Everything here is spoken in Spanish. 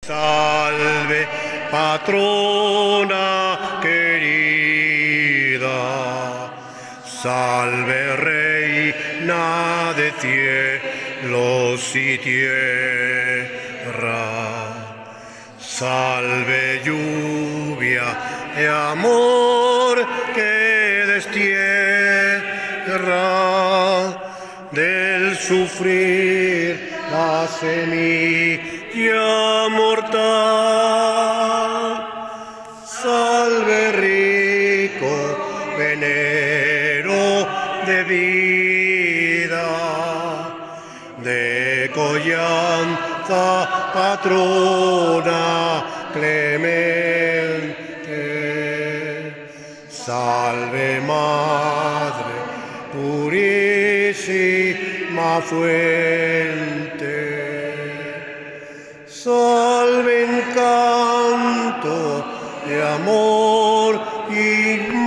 Salve, patrona querida, salve, reina de cielos y tierra, salve, lluvia de amor que destierra del sufrir la semilla mortal. Salve, rico venero de vida, de collanza patrona clemente. Salve, madre purísima fuente, salve, encanto de amor y